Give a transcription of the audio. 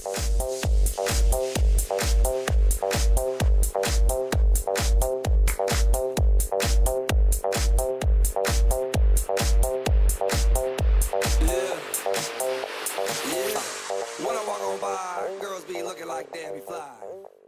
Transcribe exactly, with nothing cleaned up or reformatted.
Yeah, when I walk on by, girls be looking like Debbie Fly.